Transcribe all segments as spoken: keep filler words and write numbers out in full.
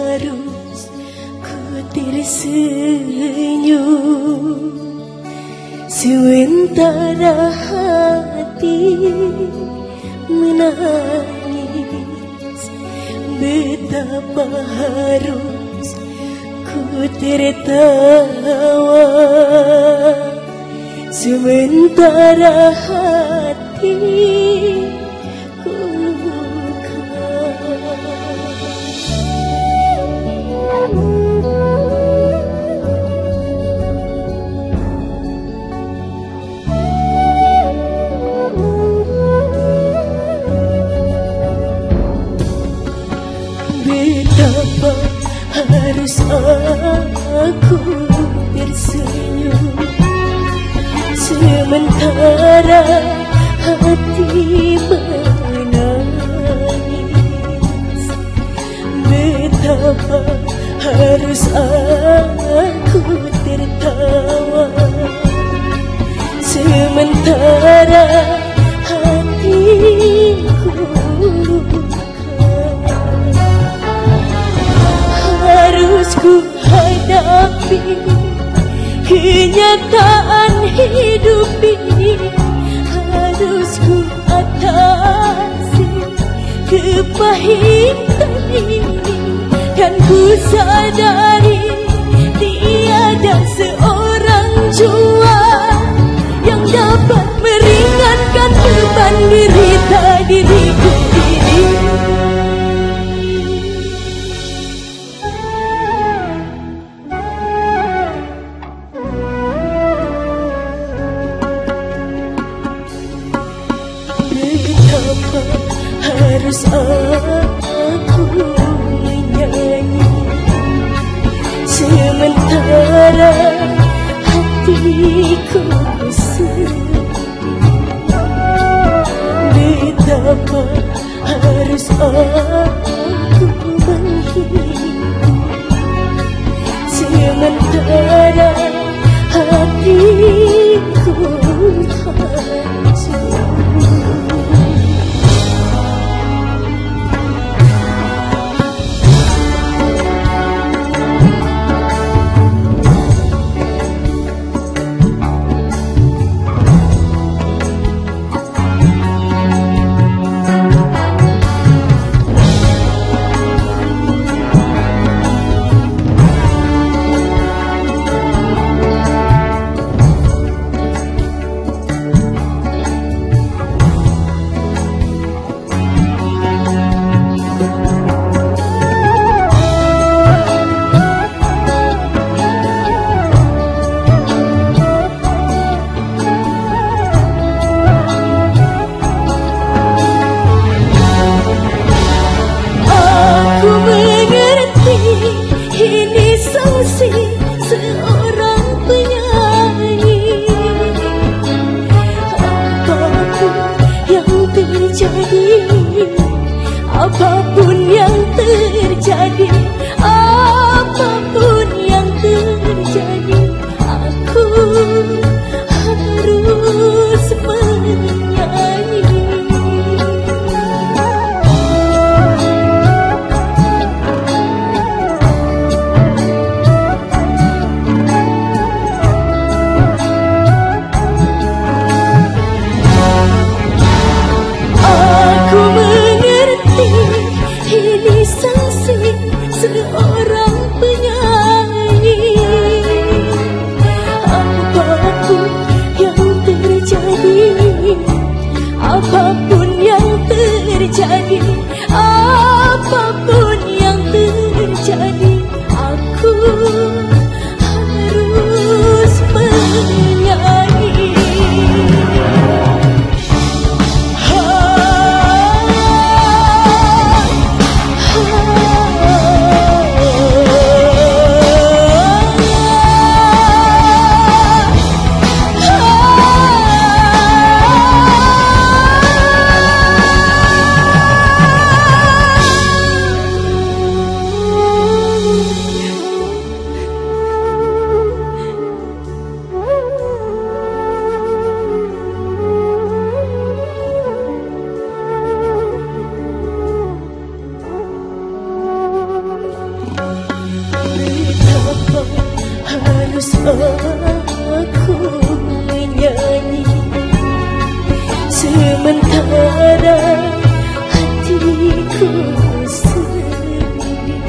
harus ku tersenyum sementara hati menangis. Betapa harus ku tertawa sementara hati ku luka. Betapa harus aku tersenyum sementara hati menangis. Betapa harus aku tertawa sementara hatiku luka. Harus ku hadapi kenyataan hidup ini, harus ku atasi kepahitan ini, dan ku sadari tiada seorang jua yang dapat meringankan beban derita diriku ini. Harus aku menyanyi sementara hatiku sedih. Betapa harus aku menghidup sementara hatiku hancur. harus aku menyanyi sementara hatiku sendiri.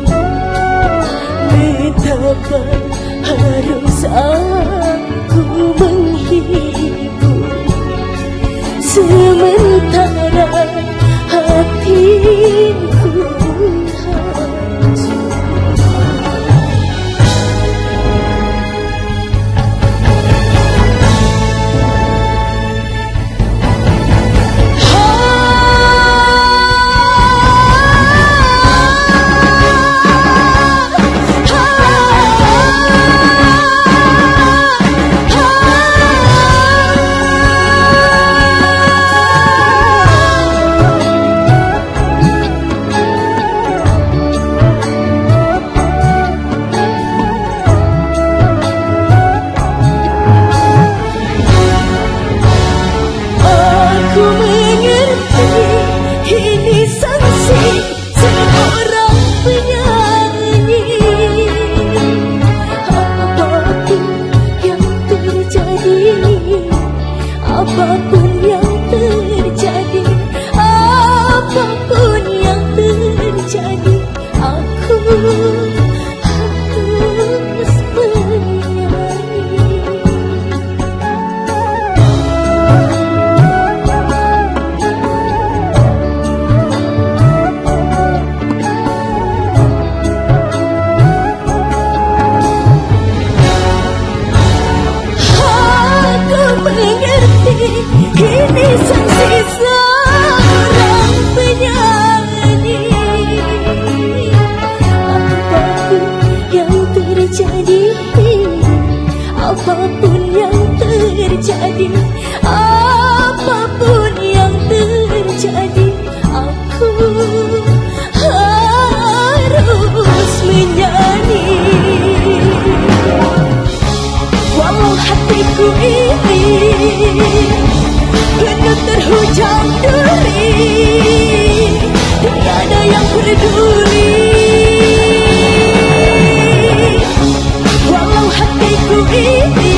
Betapa harus aku menghibur sementara hatiku hancur. Apapun yang terjadi, apapun yang terjadi, aku harus menyanyi. Aku mengerti ini sanksi seorang penyanyi. Apapun yang terjadi, apapun yang terjadi, apapun yang terjadi, aku harus menyanyi. Walau hatiku ini penuh terhujam duri, tiada yang peduli. Walau hatiku ini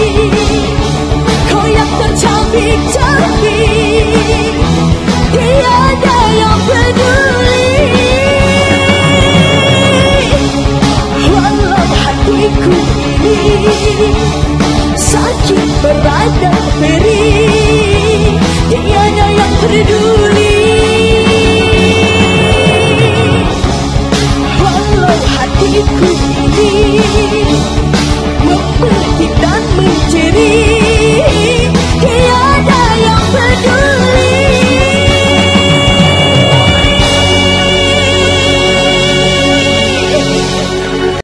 koyak tercabik-cabik, tiada yang peduli. Walau hatiku ini sakit berada beri